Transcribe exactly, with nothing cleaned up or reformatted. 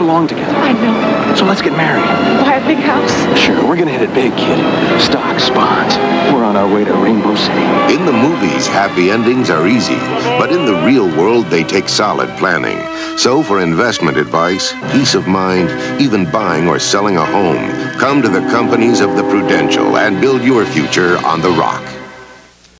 belong together. I know. So let's get married. Buy a big house. Sure, we're gonna hit it big, kid. Stocks, bonds. We're on our way to Rainbow City. In the movies, happy endings are easy, but in the real world, they take solid planning. So for investment advice, peace of mind, even buying or selling a home, come to the companies of the Prudential and build your future on the rock.